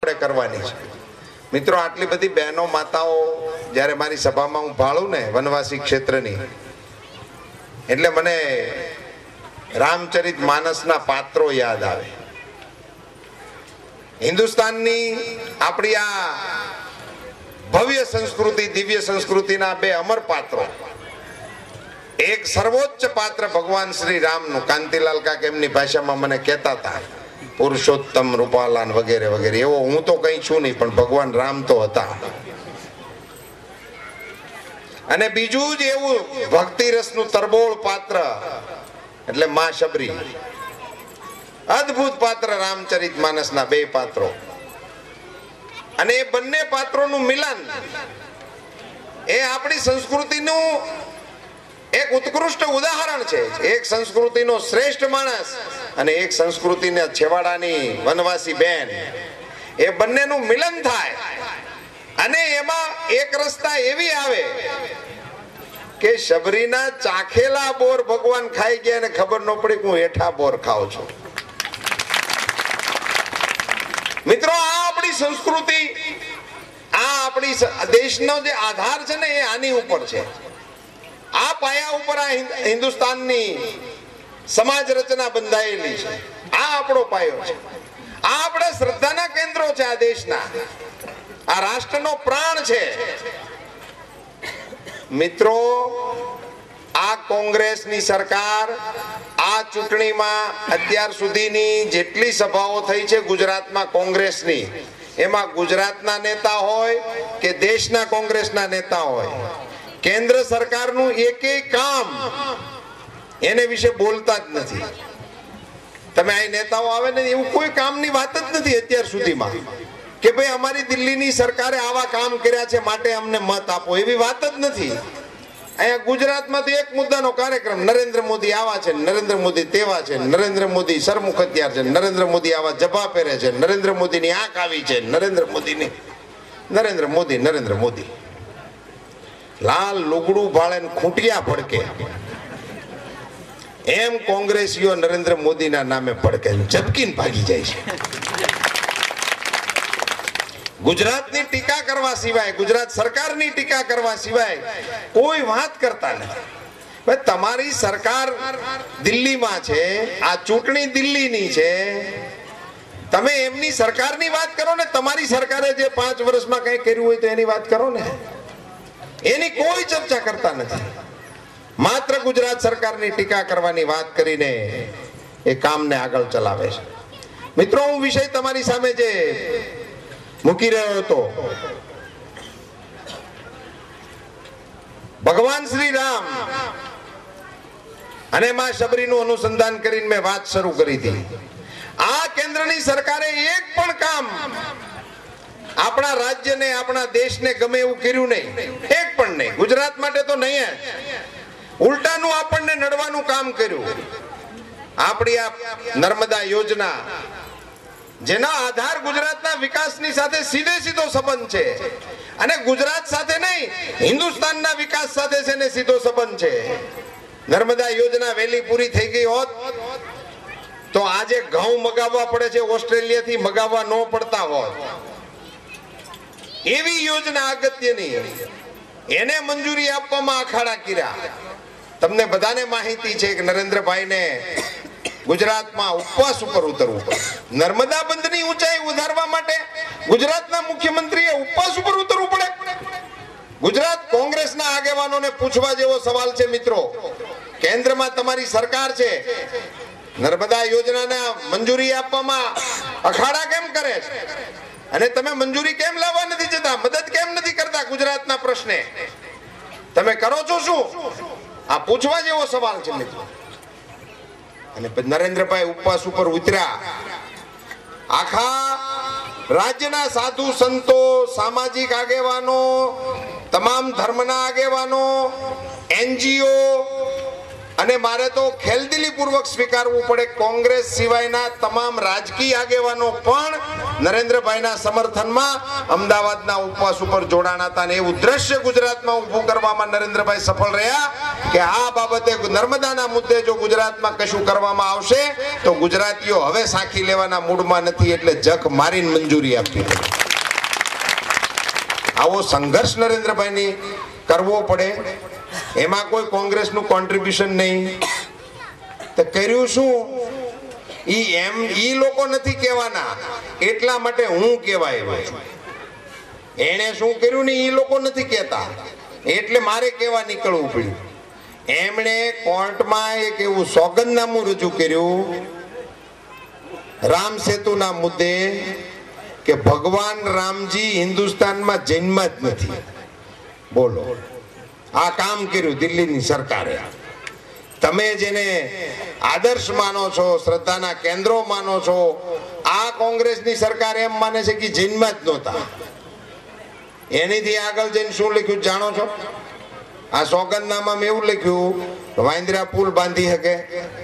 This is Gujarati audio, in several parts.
કરવાની છે મિત્રો। આટલી બધી બહેનો માતાઓ જ્યારે મારી સભામાં હું ભાળું ને વનવાસી ક્ષેત્રની, એટલે મને રામચરિત માનસના પાત્રો યાદ આવે। હિન્દુસ્તાનની આપણી આ ભવ્ય સંસ્કૃતિ, દિવ્ય સંસ્કૃતિના બે અમર પાત્રો, એક સર્વોચ્ચ પાત્ર ભગવાન શ્રી રામનું, કાંતિલાલ કાકા એમની ભાષામાં મને કહેતા હતા પુરુષોત્તમ, રૂપાલાન વગેરે વગેરે, એવો હું તો કઈ છું નહીં, પણ ભગવાન રામ તો હતા। અને બીજું જ એવું ભક્તિ રસનું તરબોળ પાત્ર એટલે માં શબરી, અદ્ભુત પાત્ર રામચરિત માનસના બે પાત્રો। અને એ બંને પાત્રોનું મિલન એ આપણી સંસ્કૃતિનું એક ઉત્કૃષ્ટ ઉદાહરણ છે। એક સંસ્કૃતિનો શ્રેષ્ઠ માણસ અને એક સંસ્કૃતિના છેવાડાની વનવાસી બેન, એ બંનેનું મિલન થાય અને એમાં એક રસતા એવી આવે કે શબરીના ચાખેલા બોર ભગવાન ખાઈ ગયા અને ખબર ન પડી કે હું હેઠા બોર ખાઉં છું। મિત્રો, આ આપણી સંસ્કૃતિ, આ આપણી દેશનો જે આધાર છે ને, એ આની ઉપર છે। આ પાયા ઉપર આ હિન્દુસ્તાનની સમાજ રચના બંધાયેલી છે। આ આપણો પાયો છે, આ આપણા શ્રદ્ધાના કેન્દ્રો છે, આ દેશના, આ રાષ્ટ્રનો પ્રાણ છે। મિત્રો, આ કોંગ્રેસની સરકાર આ ચૂંટણીમાં અત્યાર સુધીની જેટલી સભાઓ થઈ છે ગુજરાતમાં કોંગ્રેસની, એમાં ગુજરાતના નેતા હોય કે દેશના કોંગ્રેસના નેતા હોય, કેન્દ્ર સરકારનું એકેય કામ એને વિશે બોલતા જ નથી। તમે આ નેતાઓ આવે ને, એવું કોઈ કામની વાત જ નથી અત્યાર સુધીમાં કે ભાઈ અમારી દિલ્હીની સરકારે આવા કામ કર્યા છે માટે અમને મત આપો, એવી વાત જ નથી। અહીંયા ગુજરાતમાં તો એક મુદ્દાનો કાર્યક્રમ, નરેન્દ્ર મોદી આવા છે, નરેન્દ્ર મોદી તેવા છે, નરેન્દ્ર મોદી સરમુખ હથિયાર છે, નરેન્દ્ર મોદી આવા જભા પહેરે છે, નરેન્દ્ર મોદીની આંખ આવી છે, નરેન્દ્ર મોદી લાલ લુગડું ભાળે ખૂંટિયા ભડકે, એમ કોંગ્રેસીઓ નરેન્દ્ર મોદીના નામે ભડકે, ઝબકીને ભાગી જાય છે। ગુજરાતની ટીકા કરવા સિવાય, ગુજરાત સરકારની ટીકા કરવા સિવાય કોઈ વાત કરતા નથી। તમારી સરકાર દિલ્હીમાં છે, આ ચૂંટણી દિલ્હીની છે, તમે એમની સરકારની વાત કરો ને, તમારી સરકારે જે 5 વર્ષમાં કઈ કર્યું હોય તો એની વાત કરો ને, એની કોઈ ચર્ચા કરતા નથી। માત્ર ગુજરાત સરકારની ટીકા કરવાની વાત કરીને એ કામને આગળ ચલાવે છે। મિત્રો, હું વિષય તમારી સામે જે મૂકી રહ્યો હતો, ભગવાન શ્રી રામ અને માં શબરીનું અનુસંધાન કરીને મેં વાત શરૂ કરી હતી। આ કેન્દ્રની સરકારે એક પણ કામ આપણા રાજ્યને, આપણા દેશને ગમે એવું કર્યું નહીં, એક પણ નહીં। ગુજરાત માટે તો નહીં, ઉલટાનું આપણને નડવાનું કામ કર્યું। આપણી આ નર્મદા યોજના, જેના આધાર ગુજરાતના વિકાસની સાથે સીધે સીધો સંબંધ છે, અને ગુજરાત સાથે નહીં, હિન્દુસ્તાનના વિકાસ સાથે છે ને સીધો સંબંધ છે। નર્મદા યોજના વહેલી પૂરી થઈ ગઈ હોત તો આજે ઘઉં મગાવવા પડે છે, ઓસ્ટ્રેલિયાથી મગાવવા ન પડતા હોત। એવી યોજના અગત્યની, એને મંજૂરી આપવામાં અખાડા કર્યા। તમને બધાને માહિતી છે કે નરેન્દ્રભાઈને ગુજરાતમાં ઉપવાસ ઉપર ઉતરવું પડે। નર્મદા બંધની ઊંચાઈ વધારવા માટે ગુજરાતના મુખ્યમંત્રીએ ઉપવાસ ઉપર ઉતરવું પડે। ગુજરાત કોંગ્રેસના આગેવાનોને પૂછવા જેવો સવાલ છે મિત્રો, કેન્દ્રમાં તમારી સરકાર છે, નર્મદા યોજનાને મંજૂરી આપવામાં અખાડા કેમ કરે છે, અને તમે મંજૂરી કેમ લાવવા નથી જતા, મદદ કેમ નથી કરતા ગુજરાતના પ્રશ્ને, તમે કરો છો શું? આ પૂછવા જેવો સવાલ છે મિત્રો। અને નરેન્દ્રભાઈ ઉપવાસ ઉપર ઉતર્યા, આખા રાજ્યના સાધુ સંતો, સામાજિક આગેવાનો, તમામ ધર્મના આગેવાનો, NGO, અને મારે તો ખેલદિલીપૂર્વક સ્વીકારવું પડે, કોંગ્રેસ સિવાયના તમામ રાજકીય આગેવાનો પણ નરેન્દ્રભાઈના સમર્થનમાં અમદાવાદના ઉપવાસ ઉપર જોડાણા હતા અને એવું દ્રશ્ય ગુજરાતમાં ઊભું કરવામાં નરેન્દ્રભાઈ સફળ રહ્યા કે આ બાબતે નર્મદાના મુદ્દે જો ગુજરાતમાં કશું કરવામાં આવશે તો ગુજરાતીઓ હવે સાખી લેવાના મૂડમાં નથી, એટલે જખ મારીને મંજૂરી આપી. આવો સંઘર્ષ નરેન્દ્રભાઈની કરવો પડે, એમાં કોઈ કોંગ્રેસનું કોન્ટ્રીબ્યુશન નહીં. તો કર્યું શું? ઈ લોકો નથી કહેવાના, એટલા માટે હું કહેવા આવ્યો છું. એણે શું કર્યું ને ઈ લોકો નથી કહેતા, એટલે મારે કહેવા નીકળવું પડ્યું. એમણે કોર્ટમાં એક એવું સોગંદનામું રજૂ કર્યું રામ સેતુના મુદ્દે કે ભગવાન રામજી હિન્દુસ્તાનમાં જન્મા જ નથી. બોલો, આ કામ કર્યું દિલ્હીની સરકારે. તમે જેને આદર્શ માનો છો, શ્રદ્ધાના કેન્દ્રો માનો છો, આ કોંગ્રેસની સરકાર એમ માને છે કે જન્મા જ નહોતા. એનીથી આગળ જઈને શું લખ્યું જાણો છો? આ સોગંદનામામાં એવું લખ્યું વાંદરા પુલ બાંધી શકે.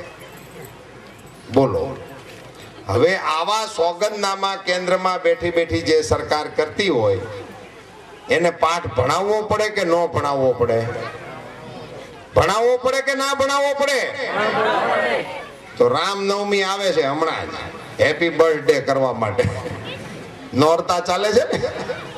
બોલો, હવે આવા સોગંદનામા કેન્દ્રમાં બેઠી બેઠી જે સરકાર કરતી હોય એને પાઠ ભણાવવો પડે કે ન ભણાવવો પડે? ભણાવવો પડે કે ના ભણાવવો પડે? તો રામનવમી આવે છે હમણાં જ, હેપી બર્થડે કરવા માટે નોરતા ચાલે છે ને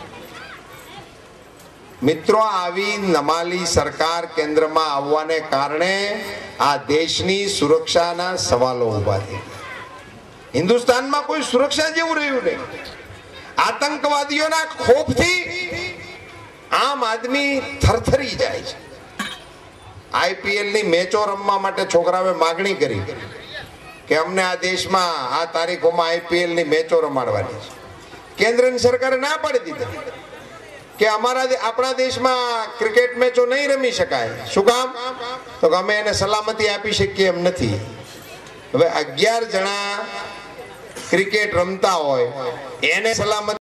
મિત્રો. આવી નમાલી સરકાર કેન્દ્રમાં આવવાને કારણે આ દેશની સુરક્ષાના સવાલો ઉભા થયા. હિન્દુસ્તાનમાં કોઈ સુરક્ષા જેવું રહ્યું નહીં. આતંકવાદીઓના ખોફથી આમ આદમી થરથરી જાય છે. આઈપીએલ ની મેચો રમવા માટે છોકરાઓએ માગણી કરી કે અમને આ દેશમાં આ તારીખોમાં આઈપીએલ ની મેચો રમાડવાની છે. કેન્દ્રની સરકારે ના પાડી દીધી કે આપણા દેશમાં ક્રિકેટ મેચો નહીં રમી શકાય. શું કામ? તો અમે એને સલામતી આપી શકીએ એમ નથી. હવે 11 જણા ક્રિકેટ રમતા હોય એને સલામતી